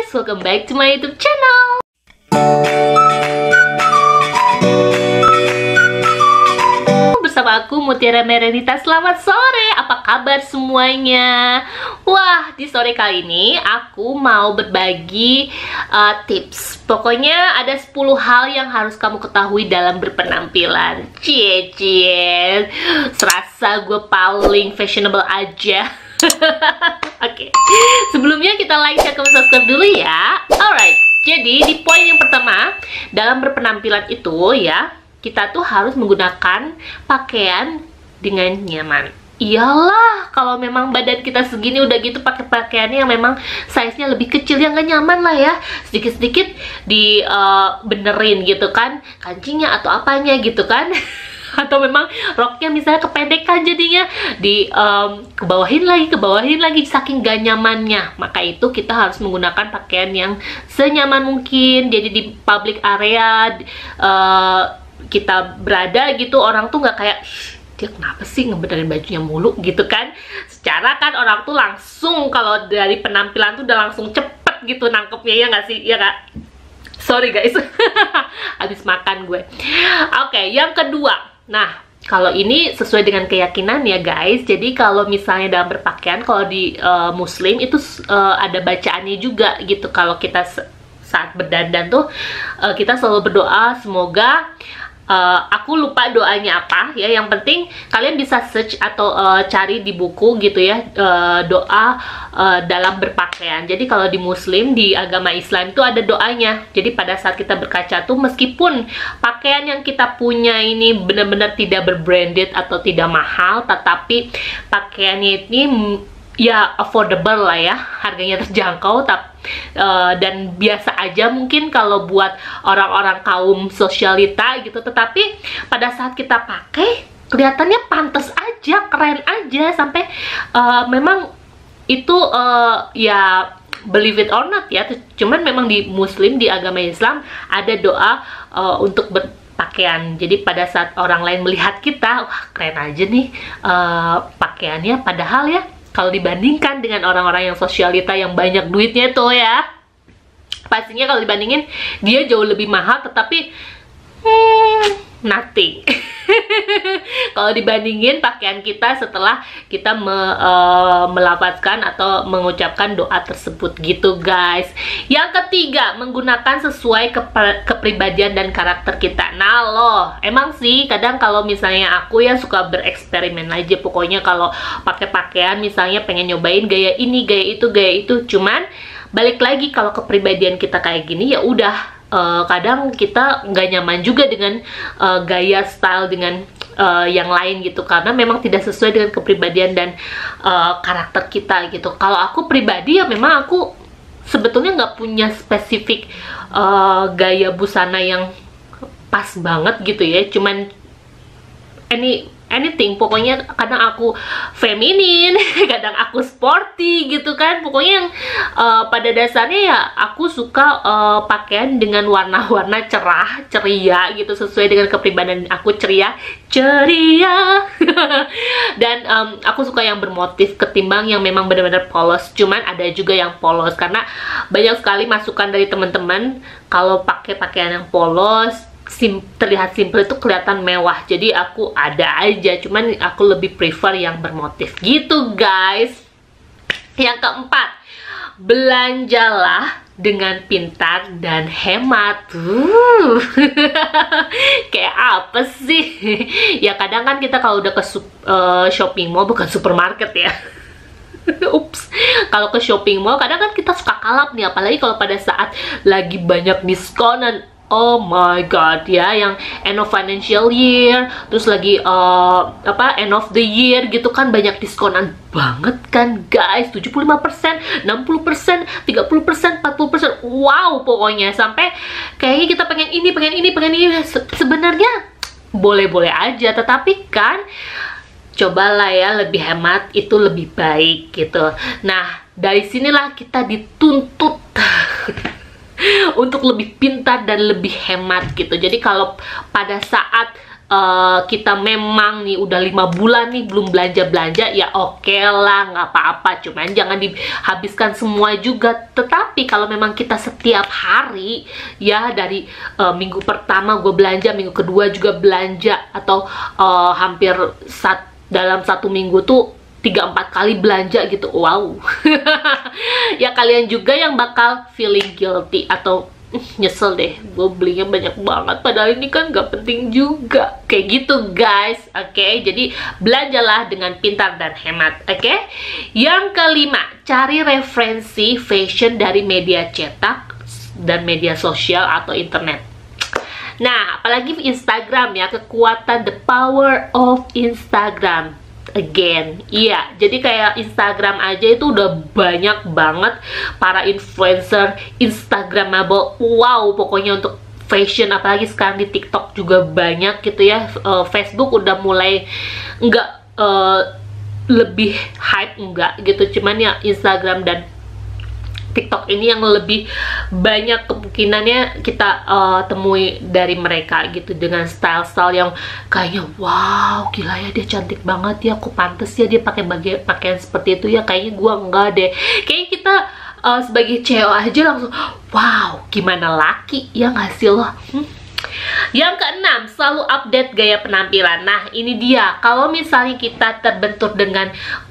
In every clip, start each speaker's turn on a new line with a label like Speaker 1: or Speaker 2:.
Speaker 1: guys, welcome back to my YouTube channel. Bersama aku Mutiara Merenita. Selamat sore, apa kabar semuanya? Wah, di sore kali ini aku mau berbagi tips. Pokoknya ada 10 hal yang harus kamu ketahui dalam berpenampilan. Cie, serasa gue paling fashionable aja. Oke, sebelumnya kita like, share, comment, subscribe dulu ya. Alright, jadi di poin yang pertama, dalam berpenampilan itu ya, kita tuh harus menggunakan pakaian dengan nyaman. Iyalah, kalau memang badan kita segini udah gitu pakai pakaiannya yang memang size-nya lebih kecil, yang gak nyaman lah ya. Sedikit-sedikit benerin gitu kan, kancingnya atau apanya gitu kan. Atau memang roknya misalnya kependekan, jadinya kebawahin lagi saking gak nyamannya. Maka itu kita harus menggunakan pakaian yang senyaman mungkin. Jadi di public area kita berada gitu, orang tuh nggak kayak dia kenapa sih ngebenerin bajunya mulu gitu kan. Secara kan orang tuh langsung kalau dari penampilan tuh udah langsung cepet gitu nangkepnya, ya nggak sih, ya nggak? Sorry guys, habis makan gue. Oke, yang kedua. Nah, kalau ini sesuai dengan keyakinan ya guys. Jadi kalau misalnya dalam berpakaian, kalau di Muslim itu ada bacaannya juga gitu. Kalau kita saat berdandan tuh kita selalu berdoa, semoga aku lupa doanya apa ya. Yang penting kalian bisa search atau cari di buku gitu ya, doa dalam berpakaian. Jadi kalau di Muslim, di agama Islam itu ada doanya. Jadi pada saat kita berkaca tuh, meskipun pakaian yang kita punya ini benar-benar tidak berbranded atau tidak mahal, tetapi pakaiannya ini ya affordable lah ya, harganya terjangkau, dan biasa aja mungkin kalau buat orang-orang kaum sosialita gitu. Tetapi pada saat kita pakai kelihatannya pantas aja, keren aja, sampai memang itu ya believe it or not ya, cuman memang di Muslim, di agama Islam ada doa untuk berpakaian. Jadi pada saat orang lain melihat kita, wah keren aja nih pakaiannya, padahal ya kalau dibandingkan dengan orang-orang yang sosialita yang banyak duitnya tuh ya, pastinya kalau dibandingin dia jauh lebih mahal, tetapi nothing. Kalau dibandingin pakaian kita setelah kita melafazkan atau mengucapkan doa tersebut gitu guys. Yang ketiga, menggunakan sesuai kepribadian dan karakter kita. Nah loh, emang sih kadang kalau misalnya aku ya suka bereksperimen aja. Pokoknya kalau pakai pakaian misalnya pengen nyobain gaya ini, gaya itu. Cuman balik lagi, kalau kepribadian kita kayak gini ya udah, kadang kita nggak nyaman juga dengan gaya style dengan yang lain gitu, karena memang tidak sesuai dengan kepribadian dan karakter kita gitu. Kalau aku pribadi ya memang aku sebetulnya nggak punya spesifik gaya busana yang pas banget gitu ya, cuman anything, pokoknya kadang aku feminin, kadang aku sporty gitu kan. Pokoknya yang pada dasarnya ya aku suka pakaian dengan warna-warna cerah, ceria gitu, sesuai dengan kepribadian aku, ceria dan aku suka yang bermotif ketimbang yang memang benar-benar polos. Cuman ada juga yang polos, karena banyak sekali masukan dari teman-teman kalau pakai pakaian yang polos terlihat simple itu kelihatan mewah. Jadi aku ada aja, cuman aku lebih prefer yang bermotif gitu guys. Yang keempat, belanjalah dengan pintar dan hemat. Kayak apa sih? Ya kadang kan kita kalau udah ke shopping mall, bukan supermarket ya. Ups, kalau ke shopping mall kadang kan kita suka kalap nih, apalagi kalau pada saat lagi banyak diskonan. Oh my god ya, yang end of financial year, terus lagi end of the year gitu kan, banyak diskonan banget kan guys, 75%, 60%, 30%, 40%. Wow, pokoknya sampai kayaknya kita pengen ini. Sebenarnya boleh-boleh aja, tetapi kan cobalah ya, lebih hemat itu lebih baik gitu. Nah, dari sinilah kita dituntut untuk lebih pintar dan lebih hemat gitu. Jadi kalau pada saat kita memang nih udah 5 bulan nih belum belanja-belanja, ya oke lah, nggak apa-apa, cuman jangan dihabiskan semua juga. Tetapi kalau memang kita setiap hari ya, dari minggu pertama gue belanja, minggu kedua juga belanja, atau hampir dalam 1 minggu tuh 3-4 kali belanja gitu, wow. Ya kalian juga yang bakal feeling guilty atau nyesel deh, gue belinya banyak banget padahal ini kan gak penting juga, kayak gitu guys. Oke, jadi belanjalah dengan pintar dan hemat. Oke, yang kelima, cari referensi fashion dari media cetak dan media sosial atau internet. Nah, apalagi Instagram ya, kekuatan, the power of Instagram. Again, iya, jadi kayak Instagram aja itu udah banyak banget para influencer Instagramable. Wow, pokoknya untuk fashion, apalagi sekarang di TikTok juga banyak gitu ya. Facebook udah mulai nggak lebih hype, enggak gitu, cuman ya Instagram dan TikTok ini yang lebih banyak kemungkinannya kita temui dari mereka gitu, dengan style-style yang kayaknya wow, gila ya, dia cantik banget ya, kok pantes ya dia pakai pakaian seperti itu ya. Kayaknya gua enggak deh, kayaknya kita sebagai cewek aja langsung wow, gimana laki ya nggak sih lo? Yang keenam, selalu update gaya penampilan. Nah ini dia, kalau misalnya kita terbentur dengan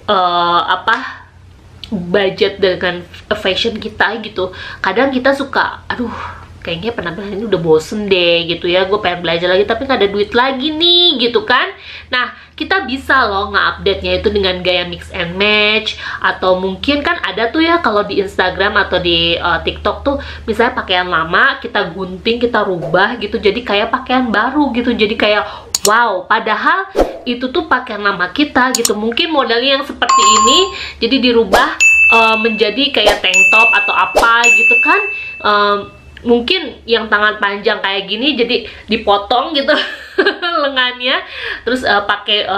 Speaker 1: budget dengan fashion kita gitu, kadang kita suka, aduh kayaknya penampilan ini udah bosen deh gitu ya, gue pengen belajar lagi tapi nggak ada duit lagi nih gitu kan. Nah kita bisa loh nge-update-nya itu dengan gaya mix and match, atau mungkin kan ada tuh ya kalau di Instagram atau di TikTok tuh, misalnya pakaian lama kita gunting, kita rubah gitu jadi kayak pakaian baru gitu, jadi kayak wow, padahal itu tuh pakaian lama kita gitu. Mungkin modelnya yang seperti ini jadi dirubah menjadi kayak tank top atau apa gitu kan. Mungkin yang tangan panjang kayak gini jadi dipotong gitu lengannya, terus pakai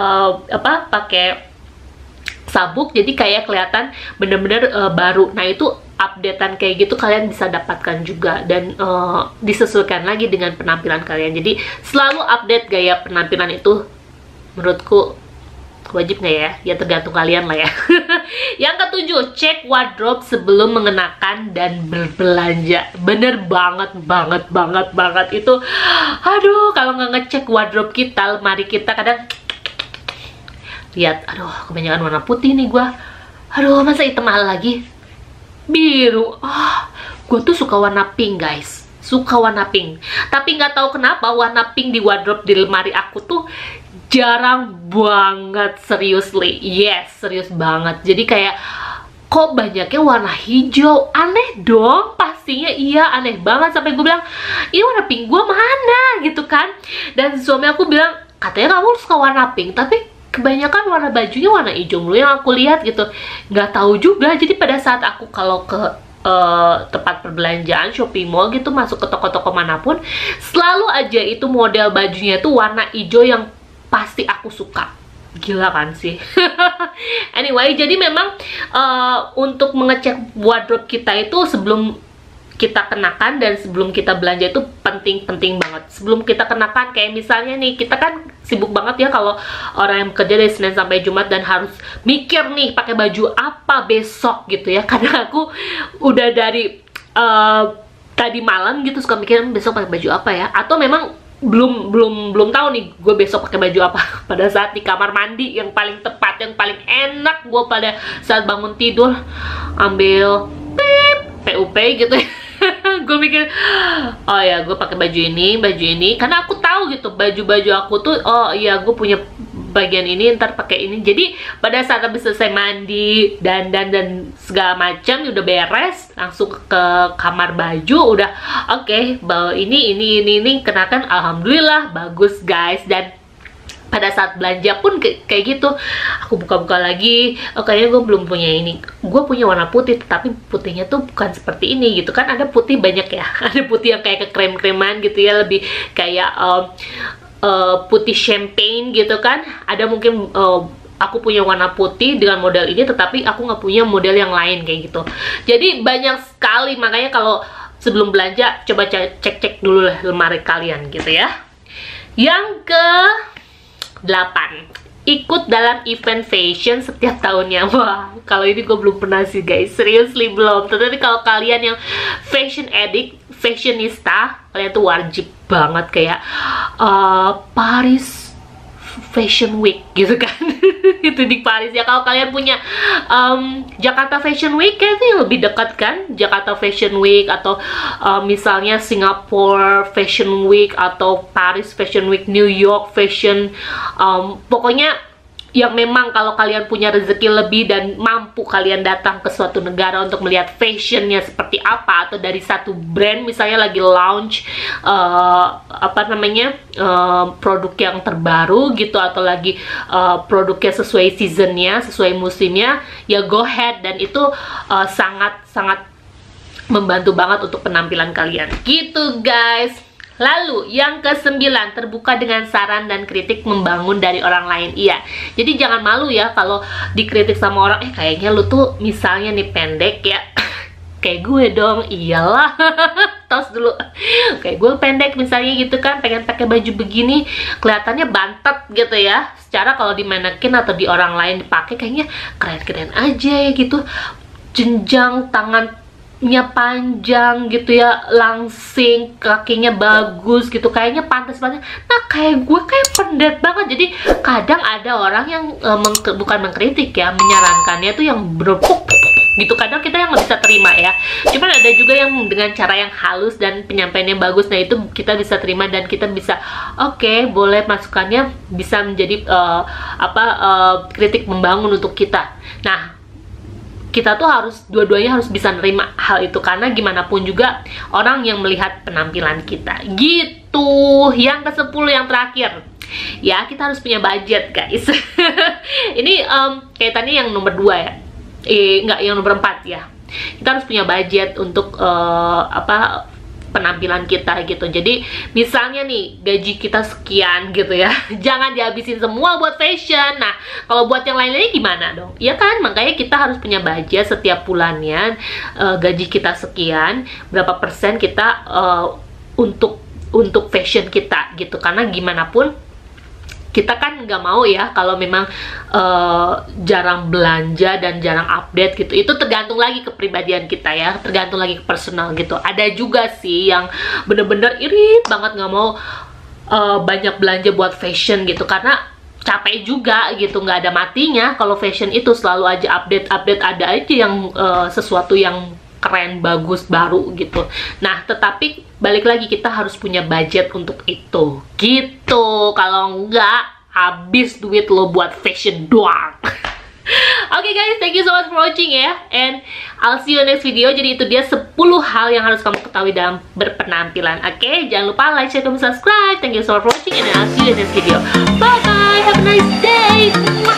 Speaker 1: sabuk, jadi kayak kelihatan bener-bener baru. Nah itu updatean kayak gitu kalian bisa dapatkan juga, dan disesuaikan lagi dengan penampilan kalian. Jadi selalu update gaya penampilan itu menurutku wajib nggak ya? Ya tergantung kalian lah ya. Yang ketujuh, cek wardrobe sebelum mengenakan dan berbelanja. Bener banget itu. Aduh, kalau nggak ngecek wardrobe kita, lemari kita, kadang lihat, aduh kebanyakan warna putih nih gua. Aduh, masa hitam mahal lagi? Biru. Gue tuh suka warna pink guys, suka warna pink. Tapi nggak tahu kenapa warna pink di wardrobe di lemari aku tuh jarang banget, seriously. Yes, serius banget. Jadi kayak kok banyaknya warna hijau, aneh dong. Pastinya iya, aneh banget. Sampai gue bilang, ini warna pink gue mana gitu kan. Dan suami aku bilang, katanya kamu suka warna pink, tapi kebanyakan warna bajunya warna hijau mulu yang aku lihat gitu. Nggak tahu juga. Jadi pada saat aku kalau ke tempat perbelanjaan, shopping mall gitu, masuk ke toko-toko manapun, selalu aja itu model bajunya itu warna hijau yang pasti aku suka. Gila kan sih. Anyway, jadi memang untuk mengecek wardrobe kita itu sebelum kita kenakan dan sebelum kita belanja itu penting banget. Sebelum kita kenakan, kayak misalnya nih, kita kan sibuk banget ya kalau orang yang bekerja dari Senin sampai Jumat dan harus mikir nih pakai baju apa besok gitu ya. Karena aku udah dari tadi malam gitu suka mikir besok pakai baju apa ya, atau memang belum tahu nih gue besok pakai baju apa. Pada saat di kamar mandi yang paling tepat, yang paling enak gue pada saat bangun tidur ambil PUP gitu ya. Gue mikir, oh ya gue pakai baju ini karena aku tahu gitu baju aku tuh, oh iya gue punya bagian ini, ntar pakai ini. Jadi pada saat habis selesai mandi dan segala macam udah beres, langsung ke kamar baju, udah oke, bawa ini kenakan, alhamdulillah bagus guys. Dan pada saat belanja pun kayak gitu, aku buka-buka lagi, oh kayaknya gue belum punya ini, gue punya warna putih tapi putihnya tuh bukan seperti ini gitu kan. Ada putih banyak ya, ada putih yang kayak kekrem-kreman gitu ya, lebih kayak putih champagne gitu kan. Ada mungkin aku punya warna putih dengan model ini, tetapi aku nggak punya model yang lain kayak gitu. Jadi banyak sekali, makanya kalau sebelum belanja coba cek dulu lah lemari kalian gitu ya. Yang ke-8, ikut dalam event fashion setiap tahunnya. Wah, kalau ini gue belum pernah sih guys, seriously belum. Tetapi kalau kalian yang fashion addict, fashionista, kalian tuh wajib banget kayak Paris Fashion Week gitu kan. Itu di Paris ya. Kalau kalian punya Jakarta Fashion Week, kayaknya lebih dekat kan, Jakarta Fashion Week, atau misalnya Singapore Fashion Week, atau Paris Fashion Week, New York Fashion, pokoknya yang memang kalau kalian punya rezeki lebih dan mampu kalian datang ke suatu negara untuk melihat fashionnya seperti apa, atau dari satu brand misalnya lagi launch produk yang terbaru gitu, atau lagi produknya sesuai seasonnya, sesuai musimnya, ya go ahead. Dan itu sangat membantu banget untuk penampilan kalian gitu guys. Lalu yang ke-9, terbuka dengan saran dan kritik membangun dari orang lain. Iya, jadi jangan malu ya kalau dikritik sama orang, kayaknya lu tuh misalnya nih pendek ya. Kayak gue dong, iyalah. Tos dulu. Kayak gue pendek misalnya gitu kan, pengen pakai baju begini, kelihatannya bantet gitu ya. Secara kalau di manekin atau di orang lain dipakai kayaknya keren-keren aja ya gitu. Jenjang tangan panjang gitu ya, langsing, kakinya bagus gitu, kayaknya pantas-pantas. Nah kayak gue kayak pendek banget. Jadi kadang ada orang yang bukan mengkritik ya, menyarankannya tuh yang berpuk gitu. Kadang kita yang nggak bisa terima ya. Cuman ada juga yang dengan cara yang halus dan penyampaiannya bagus. Nah itu kita bisa terima dan kita bisa oke, boleh masukannya bisa menjadi kritik membangun untuk kita. Nah kita tuh harus dua-duanya harus bisa nerima hal itu, karena gimana pun juga orang yang melihat penampilan kita gitu. Yang ke-10 yang terakhir ya, kita harus punya budget guys. Ini kaitannya yang nomor 2 ya, enggak, yang nomor 4 ya. Kita harus punya budget untuk penampilan kita gitu. Jadi misalnya nih gaji kita sekian gitu ya, jangan dihabisin semua buat fashion. Nah kalau buat yang lain-lainnya gimana dong, ya kan? Makanya kita harus punya budget setiap bulannya, gaji kita sekian, berapa persen kita untuk fashion kita gitu. Karena gimana pun kita kan nggak mau ya kalau memang jarang belanja dan jarang update gitu. Itu tergantung lagi kepribadian kita ya, tergantung lagi ke personal gitu. Ada juga sih yang bener-bener irit banget nggak mau banyak belanja buat fashion gitu, karena capek juga gitu, nggak ada matinya. Kalau fashion itu selalu aja update, ada aja yang sesuatu yang keren, bagus, baru gitu. Nah, tetapi balik lagi kita harus punya budget untuk itu gitu. Kalau enggak, habis duit lo buat fashion doang. Oke guys, thank you so much for watching ya, and I'll see you next video. Jadi itu dia 10 hal yang harus kamu ketahui dalam berpenampilan. Oke, jangan lupa like, share, comment, subscribe. Thank you so much for watching, and I'll see you in next video. Bye bye, have a nice day.